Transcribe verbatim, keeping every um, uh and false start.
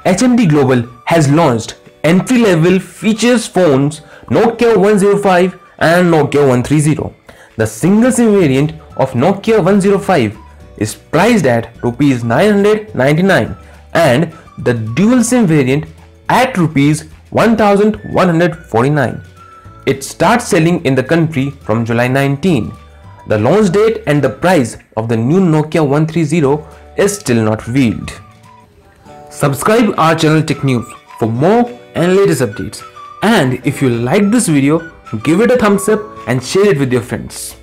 H M D Global has launched entry-level features phones Nokia one oh five and Nokia one thirty. The single SIM variant of Nokia one oh five is priced at rupees nine hundred ninety-nine and the dual SIM variant at rupees one thousand one hundred forty-nine. It starts selling in the country from July nineteenth. The launch date and the price of the new Nokia one thirty is still not revealed. Subscribe our channel Tech News for more and latest updates. And if you like this video, give it a thumbs up and share it with your friends.